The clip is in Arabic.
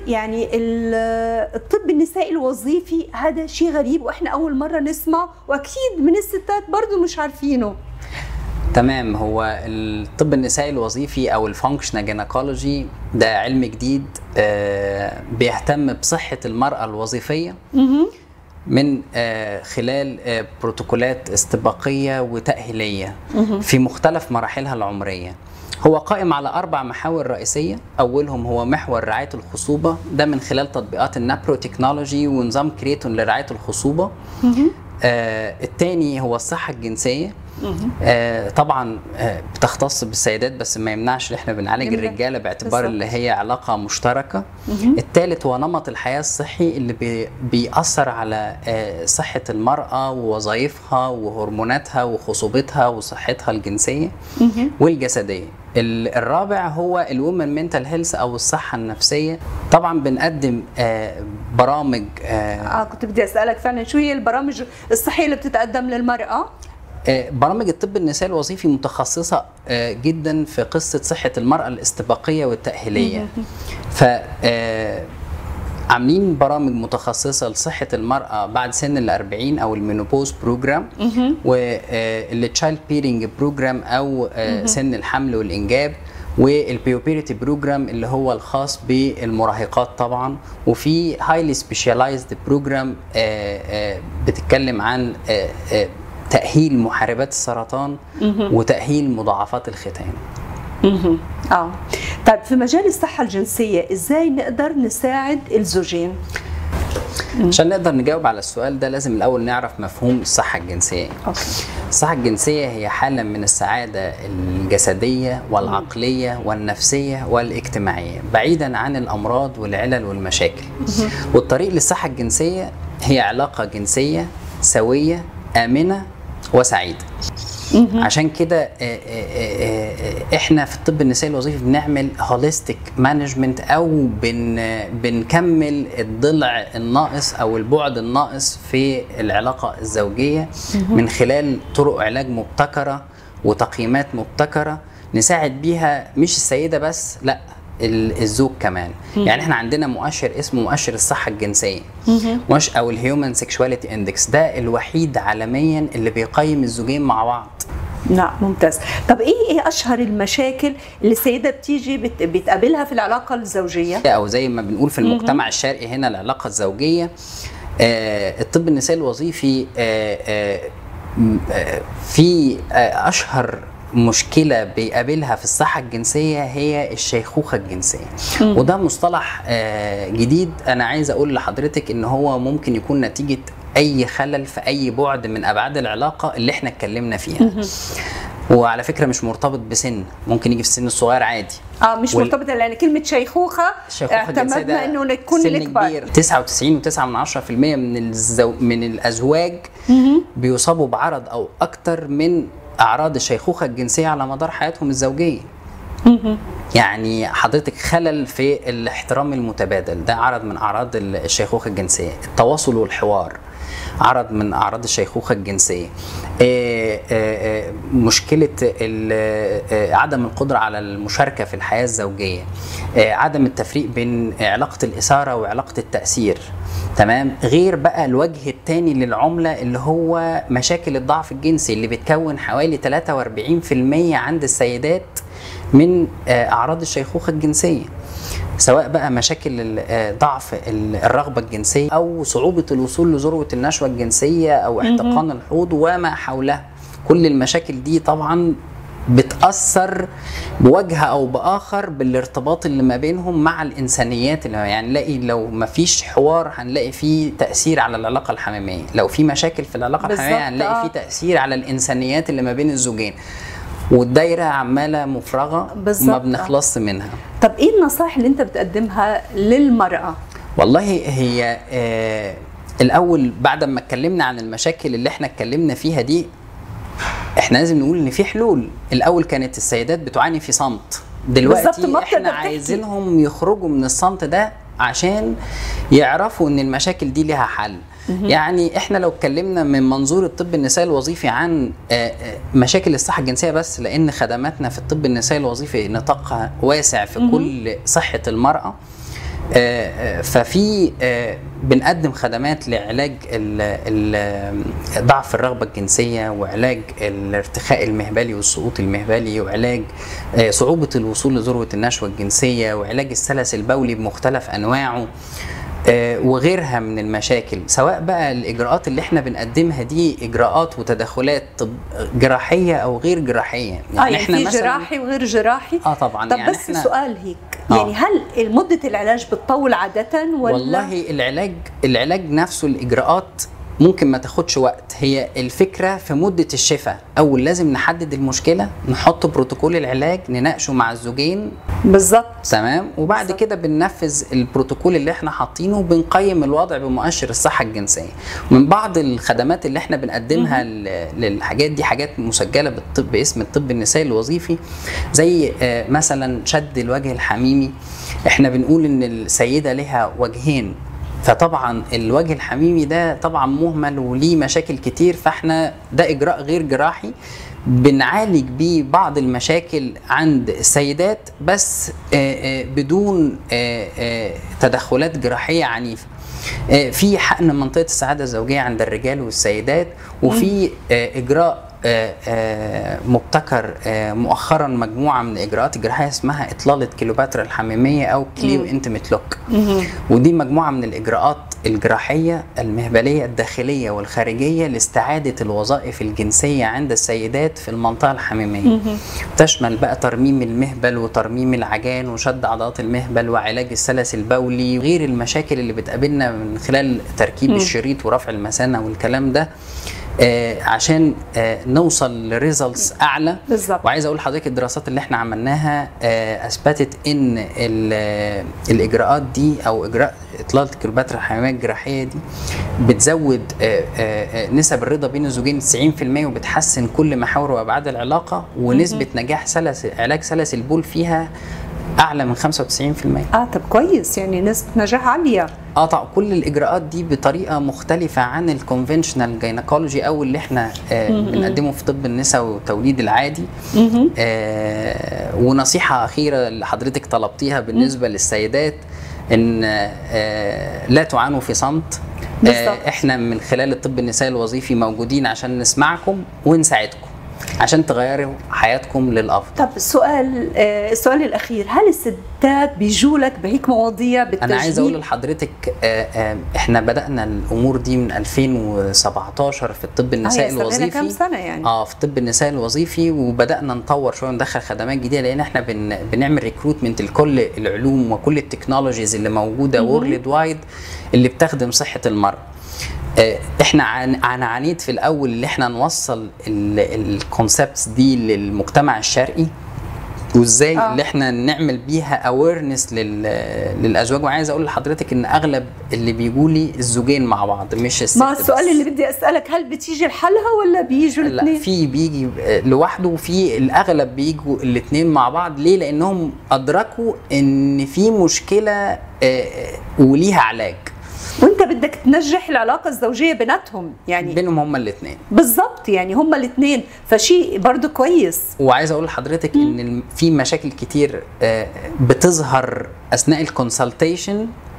يعني الطب النسائي الوظيفي هذا شيء غريب واحنا اول مره نسمع، واكيد من الستات برضو مش عارفينه. تمام. هو الطب النسائي الوظيفي او الفانكشنال جينيكولوجي ده علم جديد بيهتم بصحة المرأة الوظيفية من خلال بروتوكولات استباقية وتأهيلية في مختلف مراحلها العمرية. هو قائم على 4 محاور رئيسية. أولهم هو محور رعاية الخصوبة، ده من خلال تطبيقات النابرو تكنولوجي ونظام كريتون لرعاية الخصوبة. الثاني هو الصحة الجنسية، طبعا بتختص بالسيدات بس ما يمنعش ان احنا بنعالج الرجاله باعتبار اللي هي علاقه مشتركه. الثالث هو نمط الحياه الصحي اللي بيأثر على صحه المراه ووظائفها وهرموناتها وخصوبتها وصحتها الجنسيه والجسديه. الرابع هو الومن منتال هيلث او الصحه النفسيه. طبعا بنقدم برامج كنت بدي اسالك فعلا شو هي البرامج الصحيه اللي بتتقدم للمراه؟ برامج الطب النسائي الوظيفي متخصصة جدا في قصة صحة المرأة الاستباقية والتأهيلية. ف عاملين برامج متخصصة لصحة المرأة بعد سن 40 أو المينوبوز بروجرام، والتشايلد بيرنج بروجرام أو سن الحمل والإنجاب، والبيوبيرتي بروجرام اللي هو الخاص بالمراهقات طبعا، وفي هايلي سبيشاليزد بروجرام بتتكلم عن تأهيل محاربات السرطان وتأهيل مضاعفات الختان. طيب في مجال الصحة الجنسية ازاي نقدر نساعد الزوجين؟ عشان نقدر نجاوب على السؤال ده لازم الأول نعرف مفهوم الصحة الجنسية. الصحة الجنسية هي حالة من السعادة الجسدية والعقلية والنفسية والاجتماعية بعيدا عن الأمراض والعلل والمشاكل. والطريق للصحة الجنسية هي علاقة جنسية سوية آمنة وسعيدة. عشان كده احنا في الطب النسائي الوظيفي بنعمل هوليستيك مانجمنت او بنكمل الضلع الناقص او البعد الناقص في العلاقة الزوجية من خلال طرق علاج مبتكرة وتقييمات مبتكرة نساعد بيها مش السيدة بس، لا الزوج كمان. يعني احنا عندنا مؤشر اسمه مؤشر الصحة الجنسية او الهيومن سيكشواليتي اندكس، ده الوحيد عالميا اللي بيقيم الزوجين مع بعض. نعم ممتاز. طب ايه اشهر المشاكل اللي السيدة بتيجي بتقابلها في العلاقة الزوجية؟ او زي ما بنقول في المجتمع الشرقي هنا العلاقة الزوجية. الطب النسائي الوظيفي في اشهر مشكلة بيقابلها في الصحة الجنسية هي الشيخوخة الجنسية. وده مصطلح جديد. أنا عايز أقول لحضرتك إن هو ممكن يكون نتيجة أي خلل في أي بعد من أبعاد العلاقة اللي إحنا اتكلمنا فيها. وعلى فكرة مش مرتبط بسن، ممكن يجي في السن الصغير عادي. مش مرتبطة، لأن كلمة شيخوخة اعتمدنا إنه نكون الكبار. 99.9% من الأزواج بيصابوا بعرض أو أكتر من أعراض الشيخوخة الجنسية على مدار حياتهم الزوجية. يعني حضرتك خلل في الاحترام المتبادل ده عرض من أعراض الشيخوخة الجنسية. التواصل والحوار عرض من أعراض الشيخوخة الجنسية. مشكلة عدم القدرة على المشاركة في الحياة الزوجية. عدم التفريق بين علاقة الإثارة وعلاقة التأثير. تمام. غير بقى الوجه الثاني للعملة اللي هو مشاكل الضعف الجنسي اللي بتكون حوالي 43% عند السيدات من أعراض الشيخوخة الجنسية، سواء بقى مشاكل ضعف الرغبة الجنسية أو صعوبة الوصول لذروة النشوة الجنسية أو احتقان الحوض وما حولها. كل المشاكل دي طبعا بتأثر بوجه أو بآخر بالارتباط اللي ما بينهم مع الإنسانيات. اللي يعني نلاقي لو ما فيش حوار هنلاقي فيه تأثير على العلاقة الحميمية، لو في مشاكل في العلاقة الحميمية هنلاقي فيه تأثير على الإنسانيات اللي ما بين الزوجين، والدايرة عمالة مفرغة ما بنخلص منها. طب ايه النصائح اللي انت بتقدمها للمرأة؟ والله هي الأول بعد ما اتكلمنا عن المشاكل اللي احنا اتكلمنا فيها دي، احنا لازم نقول ان في حلول. الأول كانت السيدات بتعاني في صمت، دلوقتي احنا عايزينهم يخرجوا من الصمت ده عشان يعرفوا ان المشاكل دي لها حل. يعني احنا لو اتكلمنا من منظور الطب النسائي الوظيفي عن مشاكل الصحة الجنسية بس، لان خدماتنا في الطب النسائي الوظيفي نطاقها واسع في كل صحة المرأة. ففي بنقدم خدمات لعلاج ضعف الرغبة الجنسية، وعلاج الارتخاء المهبلي والسقوط المهبلي، وعلاج صعوبة الوصول لذروة النشوة الجنسية، وعلاج السلس البولي بمختلف أنواعه، وغيرها من المشاكل. سواء بقى الإجراءات اللي احنا بنقدمها دي إجراءات وتدخلات جراحية أو غير جراحية. يعني احنا في جراحي وغير جراحي. طبعا. طب يعني بس سؤال هيك، يعني هل مدة العلاج بتطول عادة ولا؟ والله العلاج نفسه، الإجراءات ممكن ما تاخدش وقت. هي الفكرة في مدة الشفاء. أول لازم نحدد المشكلة، نحط بروتوكول العلاج، نناقشه مع الزوجين بالظبط، تمام، وبعد كده بننفذ البروتوكول اللي احنا حاطينه، وبنقيم الوضع بمؤشر الصحة الجنسية. من بعض الخدمات اللي احنا بنقدمها للحاجات دي حاجات مسجلة بالطب باسم الطب النسائي الوظيفي، زي مثلا شد الوجه الحميمي. احنا بنقول ان السيدة لها وجهين، فطبعا الوجه الحميمي ده طبعا مهمل وليه مشاكل كتير، فاحنا ده اجراء غير جراحي بنعالج بيه بعض المشاكل عند السيدات، بس بدون تدخلات جراحية عنيفة. في حقن منطقة السعادة الزوجية عند الرجال والسيدات، وفي إجراء مبتكر مؤخرا، مجموعة من الإجراءات الجراحية اسمها إطلالة كليوباترا الحميمية أو كليو انتيميت لوك. ودي مجموعة من الإجراءات الجراحية المهبلية الداخلية والخارجية لاستعادة الوظائف الجنسية عند السيدات في المنطقة الحميمية. تشمل بقى ترميم المهبل وترميم العجان وشد عضلات المهبل وعلاج السلس البولي وغير المشاكل اللي بتقابلنا من خلال تركيب الشريط ورفع المثانة والكلام ده، عشان نوصل لريزلتس اعلى. بالظبط. وعايز اقول لحضرتك الدراسات اللي احنا عملناها اثبتت ان الاجراءات دي او اجراء اطلاله كليوباترا الحميميه الجراحيه دي بتزود نسب الرضا بين الزوجين 90%، وبتحسن كل محاور وابعاد العلاقه، ونسبه نجاح علاج سلس البول فيها اعلى من 95%. طب كويس، يعني نسبه نجاح عاليه. طبعا كل الاجراءات دي بطريقه مختلفه عن الكونفنشنال جاينكولوجي او اللي احنا بنقدمه في طب النساء والتوليد العادي. ونصيحه اخيره اللي حضرتك طلبتيها بالنسبه للسيدات، ان لا تعانوا في صمت. احنا من خلال الطب النسائي الوظيفي موجودين عشان نسمعكم ونساعدكم عشان تغيروا حياتكم للافضل. طب السؤال الاخير، هل الستات بيجوا لك بهيك مواضيع بالتجميل؟ انا عايز اقول لحضرتك احنا بدانا الامور دي من 2017 في الطب النسائي الوظيفي. كام سنه يعني؟ في الطب النسائي الوظيفي، وبدانا نطور شويه وندخل خدمات جديده، لان احنا بنعمل ريكروتمنت لكل العلوم وكل التكنولوجيز اللي موجوده وورلد وايد اللي بتخدم صحه المرأة. احنا عانيت في الاول اللي احنا نوصل الكونسبتس دي للمجتمع الشرقي، وازاي اللي احنا نعمل بيها اويرنس للازواج. وعايز اقول لحضرتك ان اغلب اللي بيجوا لي الزوجين مع بعض مش الست. ما السؤال اللي بدي اسالك، هل بتيجي لحالها ولا بيجوا الاثنين؟ لا، في بيجي لوحده، وفي الاغلب بيجوا الاثنين مع بعض. ليه؟ لانهم ادركوا ان في مشكله وليها علاج، وانت بدك تنجح العلاقه الزوجيه بيناتهم، يعني بينهم هما الاثنين بالظبط، يعني هما الاثنين، فشيء برضو كويس. وعايز اقول لحضرتك ان في مشاكل كتير بتظهر اثناء الكونسلتيشن